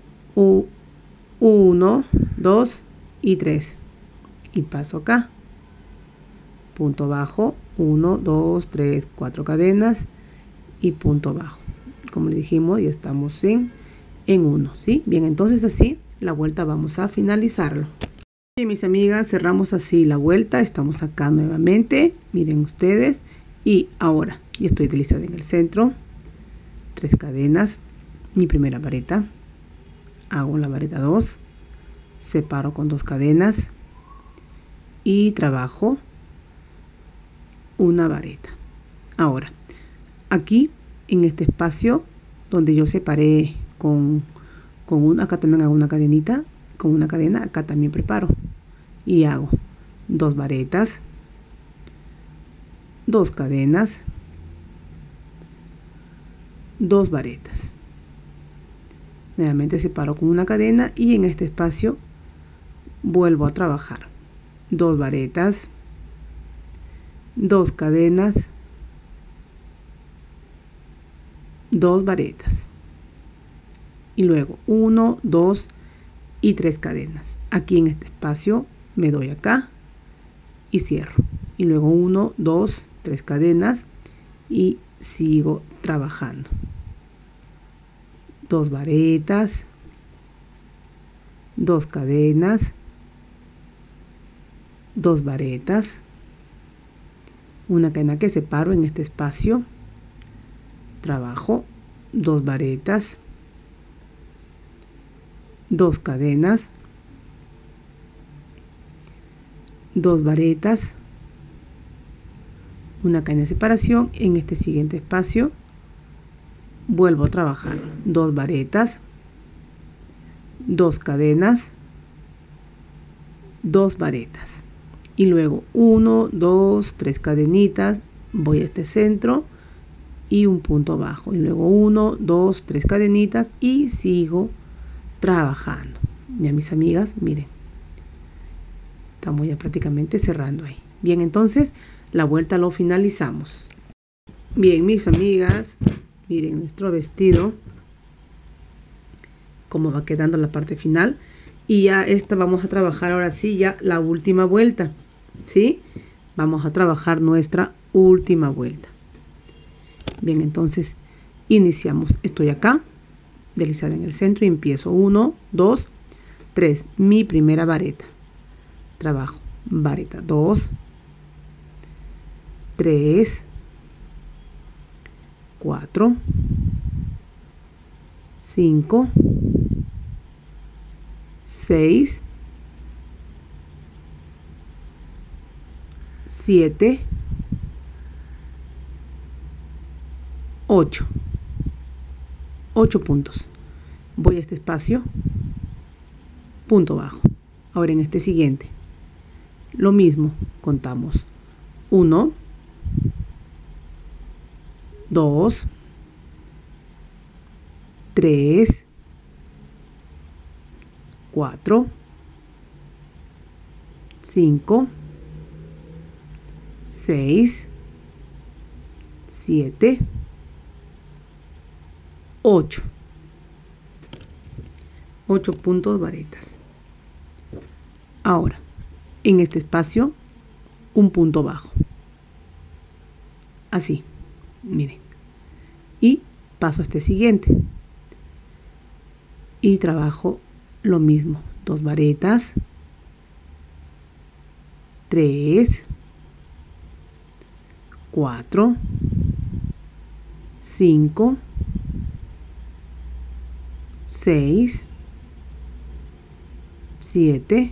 1, 2 y 3. Y paso acá. Punto bajo, 1, 2, 3, 4 cadenas y punto bajo. Como le dijimos, ya estamos en 1, ¿sí? Bien, entonces así la vuelta vamos a finalizarlo. Bien, mis amigas, cerramos así la vuelta. Estamos acá nuevamente, miren ustedes. Y ahora ya estoy deslizada en el centro, 3 cadenas, mi primera vareta, hago la vareta 2, separo con 2 cadenas y trabajo una vareta. Ahora, aquí en este espacio donde yo separé con una, acá también hago una cadenita, con una cadena, acá también preparo y hago 2 varetas, 2 cadenas, 2 varetas. Nuevamente separo con una cadena y en este espacio vuelvo a trabajar 2 varetas, 2 cadenas, 2 varetas y luego 1, 2 y 3 cadenas. Aquí en este espacio me doy acá y cierro y luego 1, 2, 3 cadenas y sigo trabajando 2 varetas, 2 cadenas, 2 varetas, una cadena que separo en este espacio, trabajo 2 varetas, 2 cadenas, 2 varetas, una cadena de separación en este siguiente espacio, vuelvo a trabajar 2 varetas, 2 cadenas, 2 varetas y luego 1, 2, 3 cadenitas, voy a este centro y un punto bajo y luego 1, 2, 3 cadenitas y sigo trabajando. Ya mis amigas, miren, estamos ya prácticamente cerrando ahí. Bien, entonces la vuelta lo finalizamos. Bien, mis amigas, miren nuestro vestido cómo va quedando la parte final y ya esta vamos a trabajar ahora sí ya la última vuelta, ¿sí? Vamos a trabajar nuestra última vuelta. Bien, entonces iniciamos. Estoy acá deslizada en el centro y empiezo 1, 2, 3, mi primera vareta, trabajo vareta 2, 3, 4, 5, 6, 7, 8 puntos. Voy a este espacio, punto bajo. Ahora en este siguiente lo mismo, contamos 1, 2, 3, 4, 5, 6, 7, 8 puntos varetas. Ahora, en este espacio, un punto bajo. Así, miren. Y paso a este siguiente. Y trabajo lo mismo. 2 varetas. 3. 4. 5. 6. 7.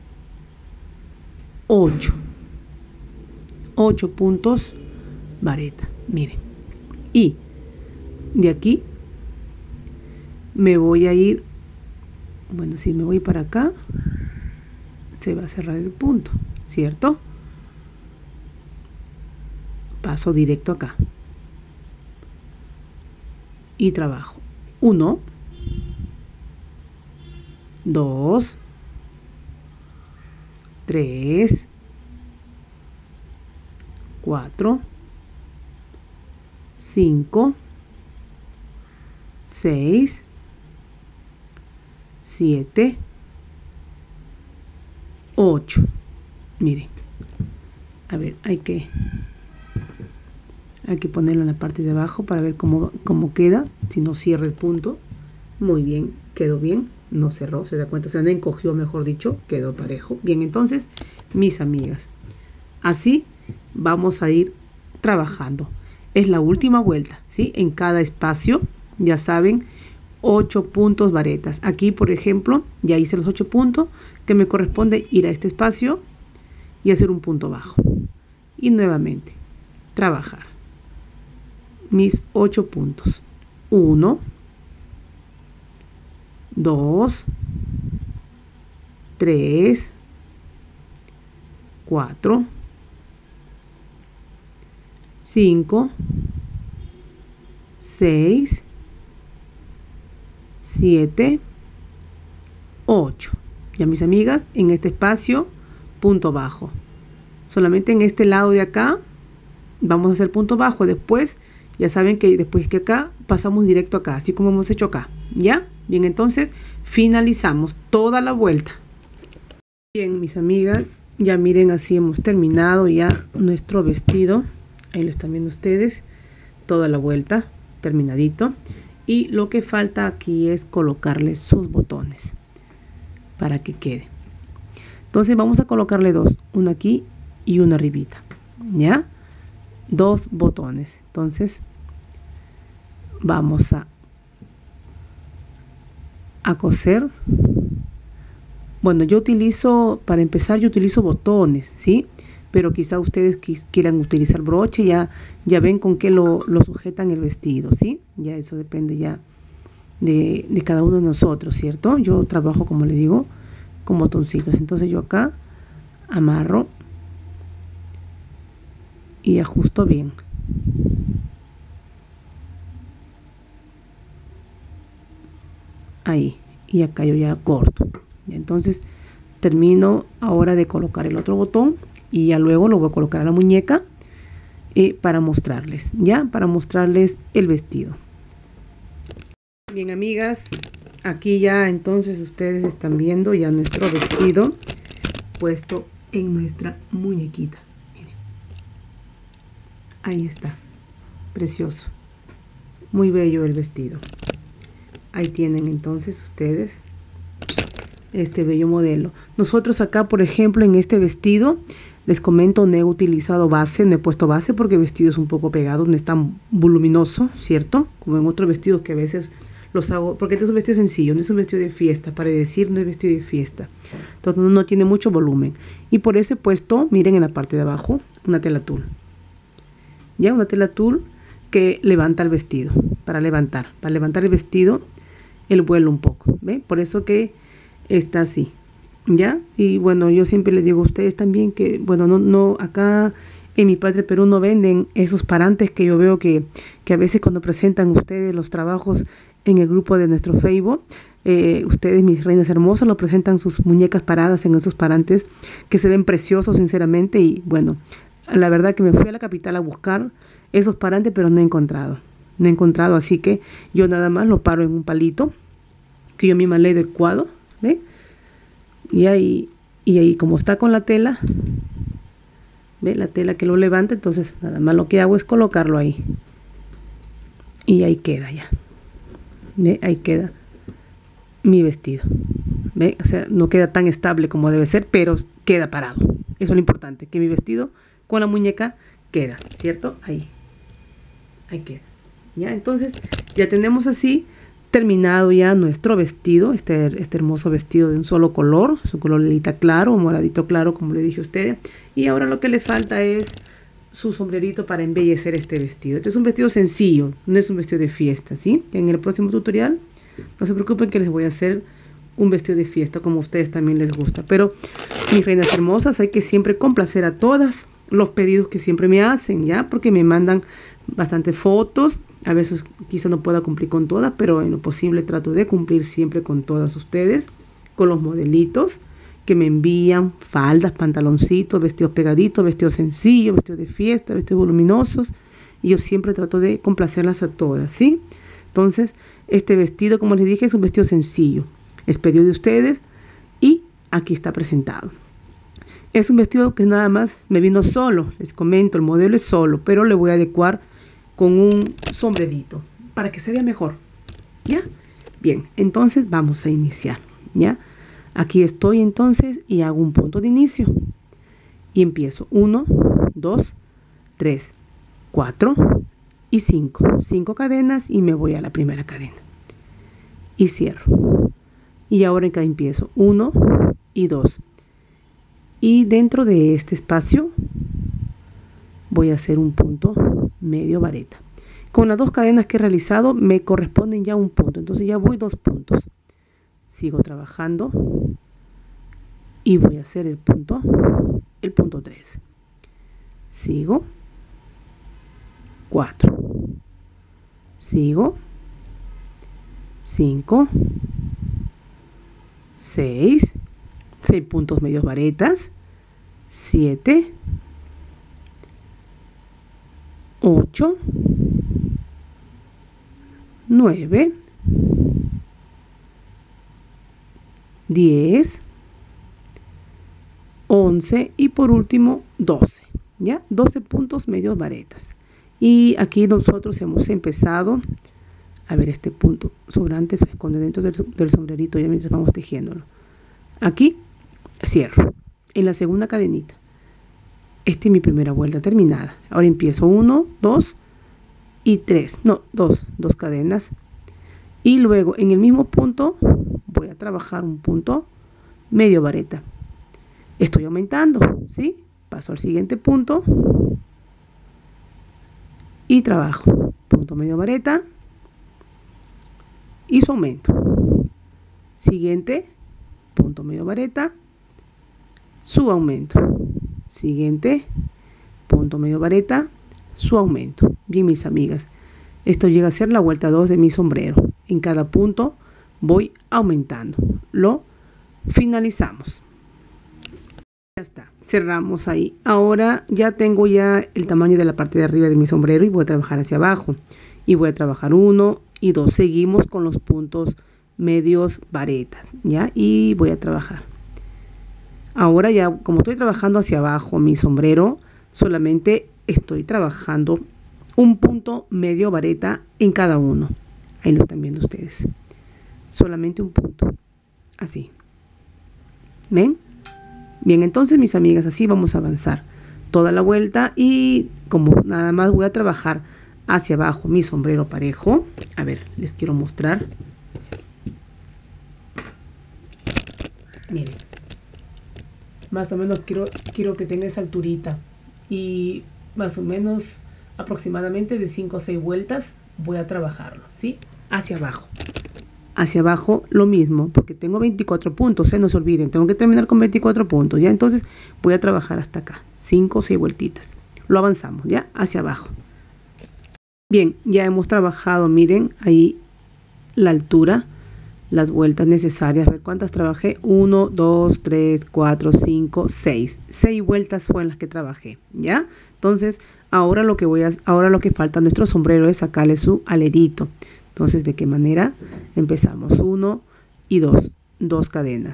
8. 8 puntos vareta, miren. Y de aquí me voy a ir, bueno, si me voy para acá, se va a cerrar el punto, ¿cierto? Paso directo acá. Y trabajo. 1, 2, 3, 4, 5, 6, 7, 8. Miren, a ver, hay que ponerlo en la parte de abajo para ver cómo queda, si no cierra el punto. Muy bien, quedó bien, no cerró, se da cuenta, o sea, no encogió, mejor dicho, quedó parejo. Bien, entonces, mis amigas, así vamos a ir trabajando. Es la última vuelta, ¿sí? En cada espacio, ya saben, 8 puntos varetas. Aquí, por ejemplo, ya hice los 8 puntos, que me corresponde ir a este espacio y hacer un punto bajo. Y nuevamente, trabajar mis 8 puntos. 1, 2, 3, 4, 5, 6, 7, 8. Ya, mis amigas, en este espacio, punto bajo. Solamente en este lado de acá vamos a hacer punto bajo. Después, ya saben que después que acá, pasamos directo acá, así como hemos hecho acá. ¿Ya? Bien, entonces finalizamos toda la vuelta. Bien, mis amigas, ya miren, así hemos terminado ya nuestro vestido. Ahí lo están viendo ustedes, toda la vuelta, terminadito. Y lo que falta aquí es colocarle sus botones para que quede. Entonces vamos a colocarle 2, uno aquí y uno arribita, ¿ya? 2 botones. Entonces vamos a coser. Bueno, yo utilizo, para empezar, yo utilizo botones, ¿sí? Pero quizá ustedes quieran utilizar broche, ya ven con qué lo sujetan el vestido, ¿sí? Ya eso depende ya de cada uno de nosotros, ¿cierto? Yo trabajo, como le digo, con botoncitos. Entonces yo acá amarro y ajusto bien. Ahí, y acá yo ya corto. Entonces termino ahora de colocar el otro botón y ya luego lo voy a colocar a la muñeca para mostrarles, ¿ya? Para mostrarles el vestido. Bien, amigas, aquí ya entonces ustedes están viendo ya nuestro vestido puesto en nuestra muñequita. Miren. Ahí está, precioso, muy bello el vestido. Ahí tienen entonces ustedes este bello modelo. Nosotros acá, por ejemplo, en este vestido, les comento, no he utilizado base, no he puesto base porque el vestido es un poco pegado, no es tan voluminoso, ¿cierto? Como en otros vestidos que a veces los hago, porque este es un vestido sencillo, no es un vestido de fiesta, para decir, no es vestido de fiesta. Entonces no tiene mucho volumen. Y por eso he puesto, miren en la parte de abajo, una tela tul. Ya, una tela tul que levanta el vestido, para levantar el vestido, el vuelo un poco, ¿ve? Por eso que está así, ¿ya? Y bueno, yo siempre les digo a ustedes también que, bueno, no acá en mi patria Perú no venden esos parantes que yo veo que a veces cuando presentan ustedes los trabajos en el grupo de nuestro Facebook, ustedes, mis reinas hermosas, lo presentan sus muñecas paradas en esos parantes que se ven preciosos, sinceramente. Y bueno, la verdad que me fui a la capital a buscar esos parantes, pero no he encontrado, así que yo nada más lo paro en un palito que yo misma le he adecuado, ¿ve? Y ahí Y ahí como está con la tela, ¿ve? La tela que lo levanta, entonces nada más lo que hago es colocarlo ahí. Y ahí queda ya. ¿Ve? Ahí queda mi vestido. ¿Ve? O sea, no queda tan estable como debe ser, pero queda parado. Eso es lo importante, que mi vestido con la muñeca queda, ¿cierto? Ahí queda. ¿Ya? Entonces ya tenemos así terminado ya nuestro vestido, este hermoso vestido de un solo color, su color lilita claro o moradito claro, como le dije a ustedes. Y ahora lo que le falta es su sombrerito para embellecer este vestido. Este es un vestido sencillo, no es un vestido de fiesta, ¿sí? En el próximo tutorial no se preocupen que les voy a hacer un vestido de fiesta como a ustedes también les gusta. Pero mis reinas hermosas, hay que siempre complacer a todas los pedidos que siempre me hacen, ¿ya? Porque me mandan bastantes fotos. A veces quizá no pueda cumplir con todas, pero en lo posible trato de cumplir siempre con todas ustedes, con los modelitos que me envían, faldas, pantaloncitos, vestidos pegaditos, vestidos sencillos, vestidos de fiesta, vestidos voluminosos. Y yo siempre trato de complacerlas a todas, ¿sí? Entonces, este vestido, como les dije, es un vestido sencillo. Es pedido de ustedes y aquí está presentado. Es un vestido que nada más me vino solo. Les comento, el modelo es solo, pero le voy a adecuar con un sombrerito para que se vea mejor, ¿ya? Bien, entonces vamos a iniciar, ¿ya? Aquí estoy entonces y hago un punto de inicio y empiezo 1, 2, 3, 4 y 5 cadenas y me voy a la primera cadena y cierro. Y ahora acá empiezo 1 y 2 y dentro de este espacio voy a hacer un punto medio vareta. Con las 2 cadenas que he realizado me corresponden ya un punto, entonces ya voy 2 puntos. Sigo trabajando y voy a hacer el punto 3. Sigo 4. Sigo 5, 6 puntos medios varetas, 7, 8, 9, 10, 11 y por último 12, ¿ya? 12 puntos medios varetas. Y aquí nosotros hemos empezado a ver este punto sobrante se esconde dentro del sombrerito ya mientras vamos tejiéndolo. Aquí cierro en la segunda cadenita. Esta es mi primera vuelta terminada. Ahora empiezo 1, 2 y 3. No, 2 cadenas. Y luego en el mismo punto voy a trabajar un punto medio vareta. Estoy aumentando, ¿sí? Paso al siguiente punto y trabajo punto medio vareta y su aumento. Siguiente punto medio vareta, su aumento. Siguiente punto medio vareta, su aumento. Bien, mis amigas, esto llega a ser la vuelta 2 de mi sombrero. En cada punto voy aumentando. Lo finalizamos. Ya está, cerramos ahí. Ahora ya tengo ya el tamaño de la parte de arriba de mi sombrero y voy a trabajar hacia abajo. Y voy a trabajar 1 y 2. Seguimos con los puntos medios varetas, ¿ya? Y voy a trabajar. Ahora ya, como estoy trabajando hacia abajo mi sombrero, solamente estoy trabajando un punto medio vareta en cada uno. Ahí lo están viendo ustedes. Solamente un punto. Así. ¿Ven? Bien, entonces mis amigas, así vamos a avanzar toda la vuelta y como nada más voy a trabajar hacia abajo mi sombrero parejo. A ver, les quiero mostrar. Miren. Más o menos quiero que tenga esa alturita. Y más o menos aproximadamente de 5 o 6 vueltas voy a trabajarlo, ¿sí? Hacia abajo. Hacia abajo lo mismo, porque tengo 24 puntos, no se olviden, tengo que terminar con 24 puntos, ¿ya? Entonces voy a trabajar hasta acá, 5 o 6 vueltitas. Lo avanzamos, ¿ya? Hacia abajo. Bien, ya hemos trabajado, miren, ahí la altura, las vueltas necesarias. A ver cuántas trabajé. 1, 2, 3, 4, 5, 6. 6 vueltas fueron las que trabajé, ¿ya? Entonces, ahora lo que falta a nuestro sombrero es sacarle su alerito. Entonces, ¿de qué manera? Empezamos 1 y 2 cadenas.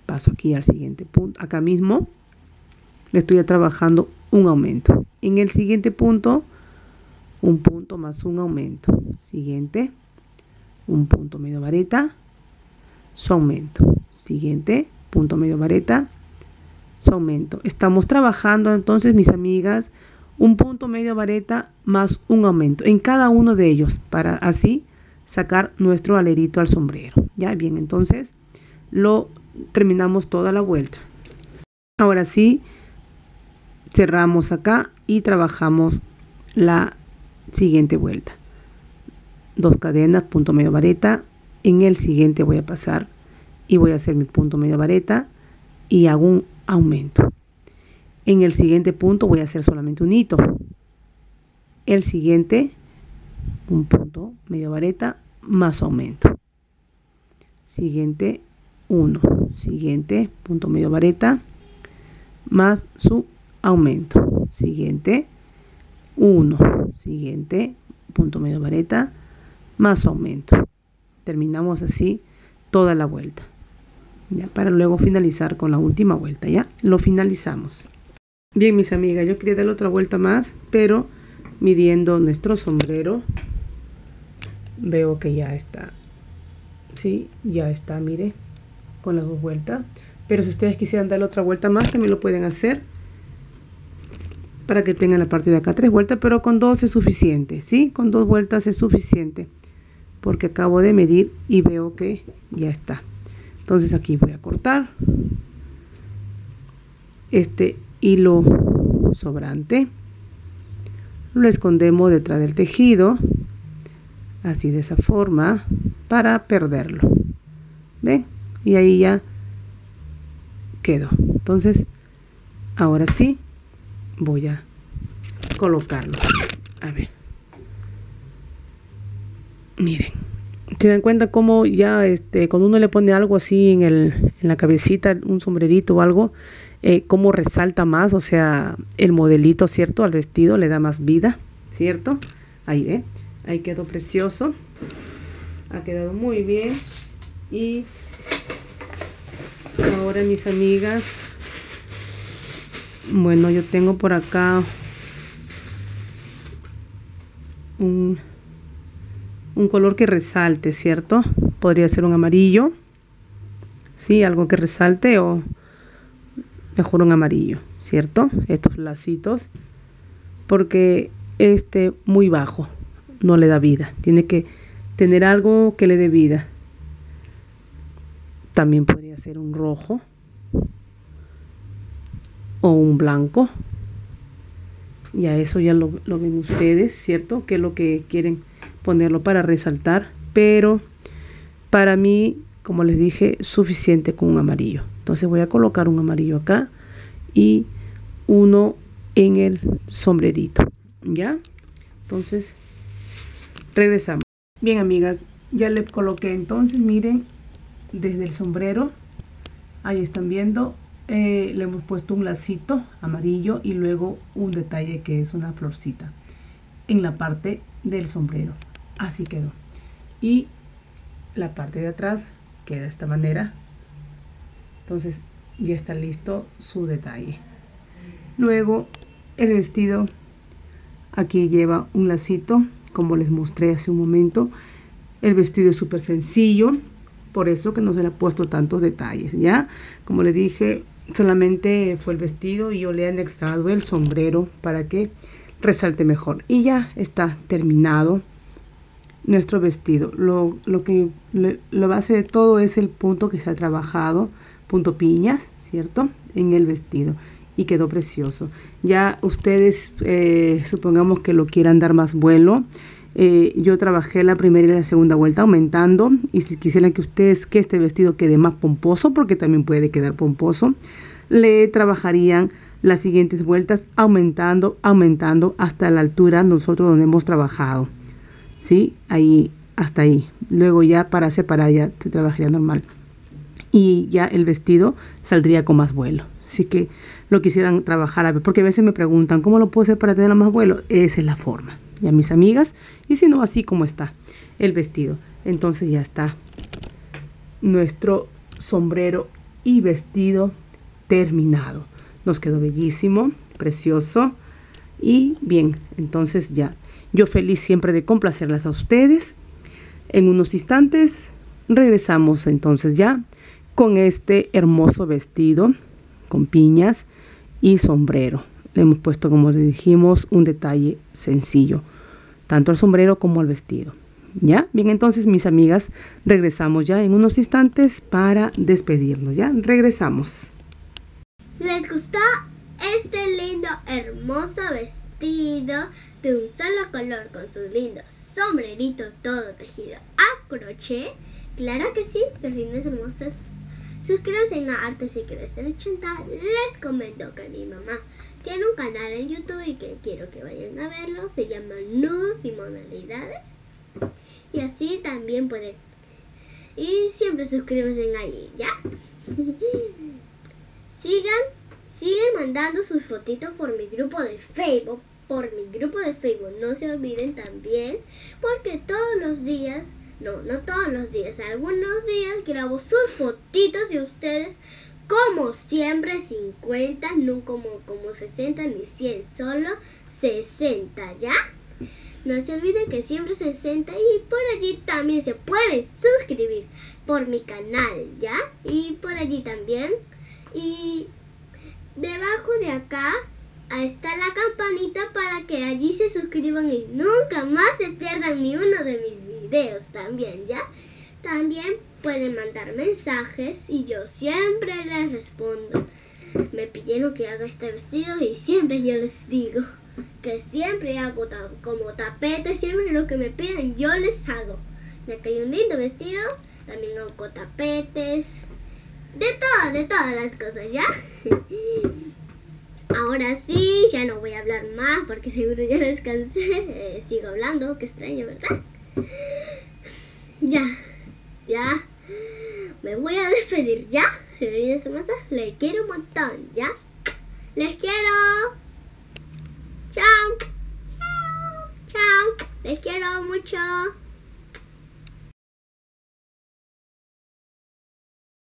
paso aquí al siguiente punto. Acá mismo le estoy trabajando un aumento. En el siguiente punto, un punto más un aumento. Siguiente, un punto medio vareta, su aumento. Siguiente, punto medio vareta, su aumento. Estamos trabajando entonces, mis amigas, un punto medio vareta más un aumento en cada uno de ellos para así sacar nuestro alerito al sombrero. Ya bien, entonces lo terminamos toda la vuelta. Ahora sí, cerramos acá y trabajamos la siguiente vuelta. 2 cadenas, punto medio vareta. En el siguiente voy a pasar y voy a hacer mi punto medio vareta y hago un aumento. En el siguiente punto voy a hacer solamente un hito. El siguiente, un punto medio vareta más aumento. Siguiente, 1. Siguiente, punto medio vareta más su aumento. Siguiente, 1. Siguiente, punto medio vareta más aumento. Terminamos así toda la vuelta. Ya, para luego finalizar con la última vuelta. Ya lo finalizamos. Bien, mis amigas, yo quería darle otra vuelta más, pero midiendo nuestro sombrero veo que ya está. Sí, ya está, mire, con las 2 vueltas. Pero si ustedes quisieran darle otra vuelta más, también lo pueden hacer para que tengan la parte de acá 3 vueltas, pero con 2 es suficiente. Sí, con 2 vueltas es suficiente, porque acabo de medir y veo que ya está. Entonces aquí voy a cortar este hilo sobrante, lo escondemos detrás del tejido, así de esa forma, para perderlo. ¿Ven? Y ahí ya quedó. Entonces ahora sí voy a colocarlo. A ver, miren, se dan cuenta cómo ya cuando uno le pone algo así en la cabecita, un sombrerito o algo, cómo resalta más, o sea, el modelito, ¿cierto? Al vestido le da más vida, ¿cierto? Ahí ve, ahí quedó precioso, ha quedado muy bien. Y ahora, mis amigas, bueno, yo tengo por acá un color que resalte, ¿cierto? Podría ser un amarillo, sí, algo que resalte, o mejor un amarillo, ¿cierto? Estos lacitos, porque muy bajo no le da vida, tiene que tener algo que le dé vida. También podría ser un rojo o un blanco, y a eso ya lo ven ustedes, ¿cierto? Que es lo que quieren ponerlo para resaltar, pero para mí, como les dije, suficiente con un amarillo. Entonces voy a colocar un amarillo acá y uno en el sombrerito, ¿ya? Entonces regresamos. Bien, amigas, ya le coloqué. Entonces miren, desde el sombrero, ahí están viendo, le hemos puesto un lacito amarillo y luego un detalle que es una florcita en la parte del sombrero. Así quedó. Y la parte de atrás queda de esta manera. Entonces ya está listo su detalle. Luego el vestido aquí lleva un lacito, como les mostré hace un momento. El vestido es súper sencillo, por eso que no se le ha puesto tantos detalles, ¿ya? Como les dije, solamente fue el vestido y yo le he anexado el sombrero para que resalte mejor. Y ya está terminado nuestro vestido. La base de todo es el punto que se ha trabajado, punto piñas, ¿cierto? En el vestido, y quedó precioso. Ya ustedes supongamos que lo quieran dar más vuelo. Yo trabajé la primera y la segunda vuelta aumentando, y si quisieran que este vestido quede más pomposo, porque también puede quedar pomposo, le trabajarían las siguientes vueltas aumentando hasta la altura nosotros donde hemos trabajado, ¿sí? Ahí, hasta ahí. Luego ya para separar ya se trabajaría normal y ya el vestido saldría con más vuelo. Así que lo quisieran trabajar, a ver, porque a veces me preguntan ¿cómo lo puedo hacer para tener más vuelo? Esa es la forma, ya, mis amigas. Y si no, así como está el vestido. Entonces ya está nuestro sombrero y vestido terminado. Nos quedó bellísimo, precioso. Y bien, entonces ya, yo feliz siempre de complacerlas a ustedes. En unos instantes regresamos entonces ya con este hermoso vestido con piñas y sombrero. Le hemos puesto, como le dijimos, un detalle sencillo, tanto al sombrero como al vestido. ¿Ya? Bien, entonces mis amigas, regresamos ya en unos instantes para despedirnos. ¿Ya? Regresamos. ¿Les gustó este lindo, hermoso vestido de un solo color con su lindo sombrerito todo tejido a crochet? Claro que sí, mis lindas hermosas. Suscríbanse a Arte Secretos del 80. Les comento que mi mamá tiene un canal en YouTube y que quiero que vayan a verlo. Se llama Nudos y Manualidades. Y así también pueden. Y siempre suscríbanse ahí, ¿ya? Sigan mandando sus fotitos por mi grupo de Facebook. No se olviden también, porque todos los días, no todos los días, algunos días grabo sus fotitos de ustedes, como siempre 50, no como 60 ni 100, solo 60, ¿ya? No se olviden que siempre 60, y por allí también se pueden suscribir por mi canal, ¿ya? Y por allí también. Y debajo de acá está la campanita para que allí se suscriban y nunca más se pierdan ni uno de mis videos también, ¿ya? También pueden mandar mensajes y yo siempre les respondo. Me pidieron que haga este vestido y siempre yo les digo que siempre hago como tapetes, siempre lo que me piden yo les hago. Ya que hay un lindo vestido, también hago tapetes, de todas las cosas, ¿ya? Ahora sí, ya no voy a hablar más porque seguro ya descansé. Sigo hablando, qué extraño, ¿verdad? Ya. Me voy a despedir, ¿ya? Les quiero un montón, ¿ya? Les quiero. Chao. Les quiero mucho.